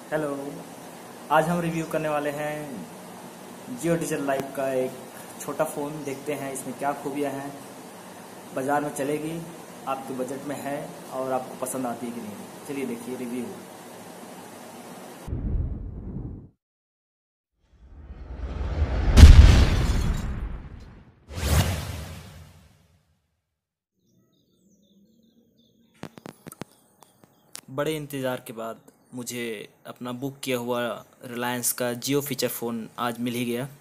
Hello. आज हम review करने वाले हैं जियो डिजिटल लाइफ का एक छोटा फ़ोन। देखते हैं इसमें क्या खूबियां हैं, बाज़ार में चलेगी, आपके बजट में है और आपको पसंद आती है कि नहीं। चलिए देखिए रिव्यू। बड़े इंतज़ार के बाद मुझे अपना बुक किया हुआ रिलायंस का जियो फीचर फ़ोन आज मिल ही गया।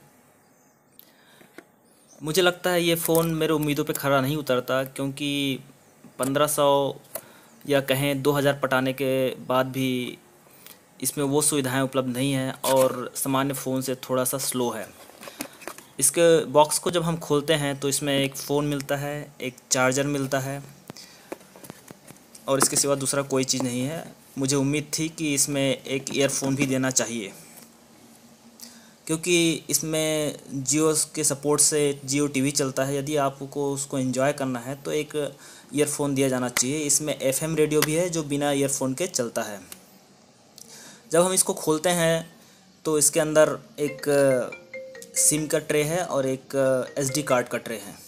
मुझे लगता है ये फ़ोन मेरे उम्मीदों पे खरा नहीं उतरता, क्योंकि 1500 या कहें 2000 पटाने के बाद भी इसमें वो सुविधाएं उपलब्ध नहीं हैं और सामान्य फ़ोन से थोड़ा सा स्लो है। इसके बॉक्स को जब हम खोलते हैं तो इसमें एक फ़ोन मिलता है, एक चार्जर मिलता है और इसके सिवा दूसरा कोई चीज़ नहीं है। मुझे उम्मीद थी कि इसमें एक ईयरफोन भी देना चाहिए, क्योंकि इसमें जियो के सपोर्ट से जियो टीवी चलता है। यदि आपको उसको एंजॉय करना है तो एक ईयरफोन दिया जाना चाहिए। इसमें एफएम रेडियो भी है जो बिना ईयरफोन के चलता है। जब हम इसको खोलते हैं तो इसके अंदर एक सिम का ट्रे है और एक एसडी कार्ड का ट्रे है।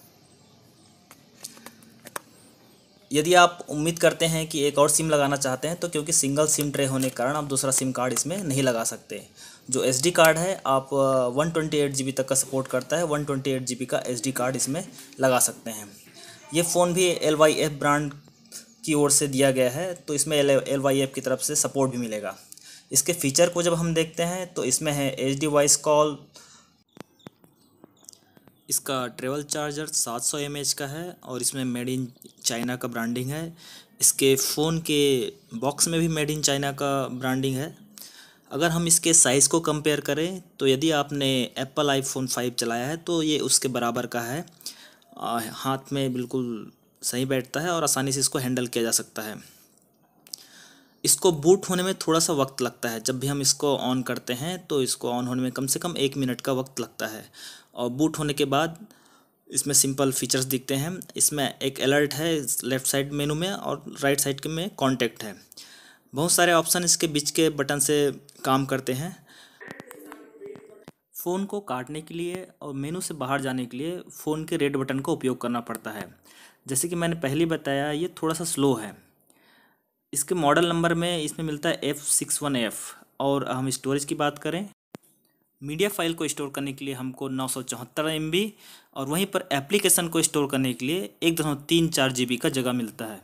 यदि आप उम्मीद करते हैं कि एक और सिम लगाना चाहते हैं तो क्योंकि सिंगल सिम ट्रे होने के कारण आप दूसरा सिम कार्ड इसमें नहीं लगा सकते। जो एसडी कार्ड है आप 128 GB तक का सपोर्ट करता है। 128 GB का एसडी कार्ड इसमें लगा सकते हैं। ये फ़ोन भी LYF ब्रांड की ओर से दिया गया है, तो इसमें LYF की तरफ से सपोर्ट भी मिलेगा। इसके फ़ीचर को जब हम देखते हैं तो इसमें है HD वॉइस कॉल। इसका ट्रेवल चार्जर 700 mAh का है और इसमें मेड इन चाइना का ब्रांडिंग है। इसके फ़ोन के बॉक्स में भी मेड इन चाइना का ब्रांडिंग है। अगर हम इसके साइज़ को कंपेयर करें तो यदि आपने एप्पल आईफोन 5 चलाया है तो ये उसके बराबर का है। हाथ में बिल्कुल सही बैठता है और आसानी से इसको हैंडल किया जा सकता है। इसको बूट होने में थोड़ा सा वक्त लगता है। जब भी हम इसको ऑन करते हैं तो इसको ऑन होने में कम से कम 1 मिनट का वक्त लगता है और बूट होने के बाद इसमें सिंपल फीचर्स दिखते हैं। इसमें एक अलर्ट है लेफ़्ट साइड मेनू में और राइट साइड के में कॉन्टैक्ट है। बहुत सारे ऑप्शन इसके बीच के बटन से काम करते हैं। फ़ोन को काटने के लिए और मेनू से बाहर जाने के लिए फ़ोन के रेड बटन का उपयोग करना पड़ता है। जैसे कि मैंने पहले बताया, ये थोड़ा सा स्लो है। इसके मॉडल नंबर में इसमें मिलता है F61F। और हम स्टोरेज की बात करें, मीडिया फाइल को स्टोर करने के लिए हमको 974 MB और वहीं पर एप्लीकेशन को स्टोर करने के लिए 1.34 GB का जगह मिलता है।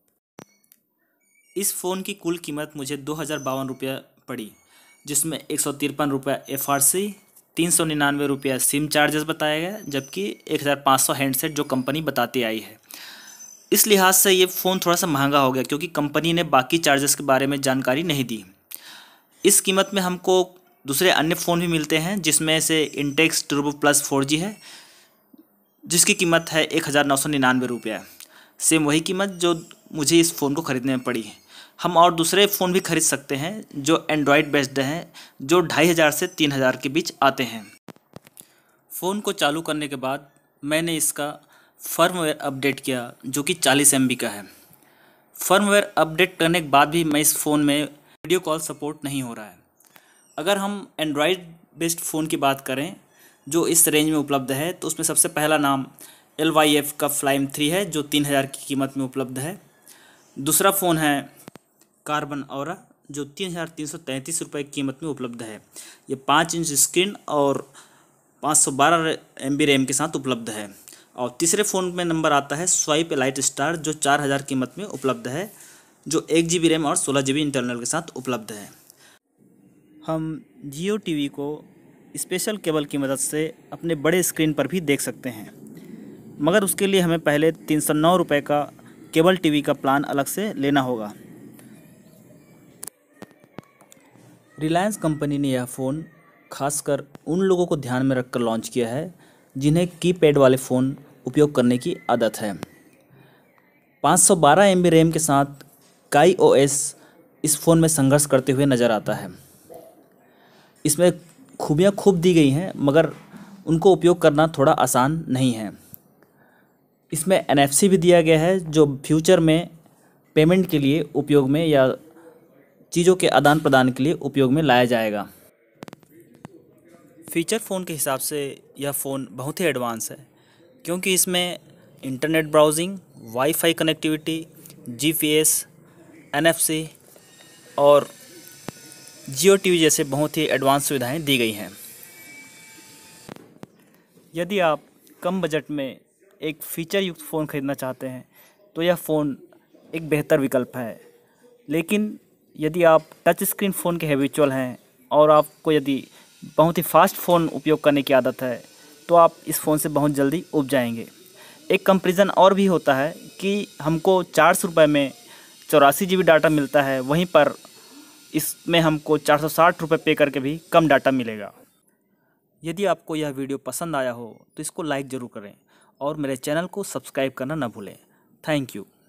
इस फ़ोन की कुल कीमत मुझे 2052 रुपये पड़ी, जिसमें 153 रुपये FRC, 399 रुपये सिम चार्जेस बताया गया, जबकि 1500 हैंडसेट जो कंपनी बताती आई है। इस लिहाज से ये फ़ोन थोड़ा सा महंगा हो गया, क्योंकि कंपनी ने बाकी चार्जेस के बारे में जानकारी नहीं दी। इस कीमत में हमको दूसरे अन्य फ़ोन भी मिलते हैं, जिसमें से इंटेक्स टर्बो प्लस 4G है, जिसकी कीमत है 1999 रुपये। सेम वही कीमत जो मुझे इस फ़ोन को ख़रीदने में पड़ी है। हम और दूसरे फ़ोन भी खरीद सकते हैं जो एंड्रॉयड बेस्ड हैं, जो 2500 से 3000 के बीच आते हैं। फ़ोन को चालू करने के बाद मैंने इसका फर्मवेयर अपडेट किया, जो कि 40 MB का है। फर्मवेयर अपडेट करने के बाद भी मैं इस फ़ोन में वीडियो कॉल सपोर्ट नहीं हो रहा है। अगर हम एंड्रॉयड बेस्ड फ़ोन की बात करें जो इस रेंज में उपलब्ध है, तो उसमें सबसे पहला नाम LYF का फ्लाइम 3 है, जो 3000 की कीमत में उपलब्ध है। दूसरा फ़ोन है कार्बन और जो 3333 रुपये की कीमत में उपलब्ध है। ये 5 इंच स्क्रीन और 512 MB रैम के साथ उपलब्ध है। और तीसरे फ़ोन में नंबर आता है स्वाइप लाइट स्टार, जो 4000 कीमत में उपलब्ध है, जो 1 GB रैम और 16 GB इंटरनल के साथ उपलब्ध है। हम जियो टीवी को स्पेशल केबल की मदद से अपने बड़े स्क्रीन पर भी देख सकते हैं, मगर उसके लिए हमें पहले 309 रुपये का केबल टीवी का प्लान अलग से लेना होगा। रिलायंस कंपनी ने यह फ़ोन खासकर उन लोगों को ध्यान में रखकर लॉन्च किया है जिन्हें कीपैड वाले फ़ोन उपयोग करने की आदत है। 512 MB रैम के साथ काई OS इस फ़ोन में संघर्ष करते हुए नज़र आता है। इसमें खूबियाँ खूब दी गई हैं, मगर उनको उपयोग करना थोड़ा आसान नहीं है। इसमें NFC भी दिया गया है, जो फ्यूचर में पेमेंट के लिए उपयोग में या चीज़ों के आदान प्रदान के लिए उपयोग में लाया जाएगा। फीचर फ़ोन के हिसाब से यह फ़ोन बहुत ही एडवांस है, क्योंकि इसमें internet browsing, WiFi connectivity, GPS, NFC और जियो टीवी जैसे बहुत ही एडवांस सुविधाएं दी गई हैं। यदि आप कम बजट में एक फ़ीचर युक्त फ़ोन खरीदना चाहते हैं तो यह फ़ोन एक बेहतर विकल्प है। लेकिन यदि आप टच स्क्रीन फ़ोन के हैबिचुअल हैं और आपको यदि बहुत ही फास्ट फ़ोन उपयोग करने की आदत है तो आप इस फ़ोन से बहुत जल्दी ऊब जाएंगे। एक कंपैरिजन और भी होता है कि हमको 400 रुपये में 84 GB डाटा मिलता है, वहीं पर इसमें हमको 460 रुपये पे करके भी कम डाटा मिलेगा। यदि आपको यह वीडियो पसंद आया हो तो इसको लाइक ज़रूर करें और मेरे चैनल को सब्सक्राइब करना न भूलें। Thank you.